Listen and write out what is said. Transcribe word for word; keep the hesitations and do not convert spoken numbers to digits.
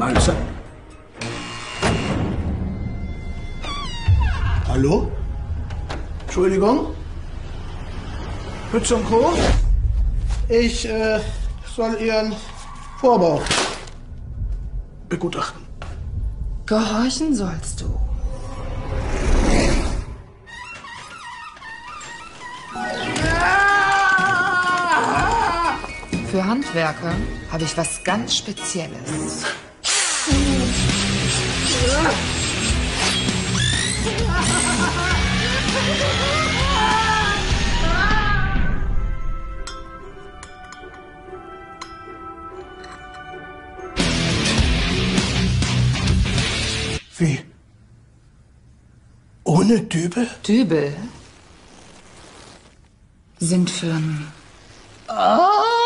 Mahlzeit. Hallo? Entschuldigung? Hütz und Co.? Ich äh, soll Ihren Vorbau begutachten. Gehorchen sollst du. Für Handwerker habe ich was ganz Spezielles. Wie? Ohne Dübel? Dübel sind für'n... Ah!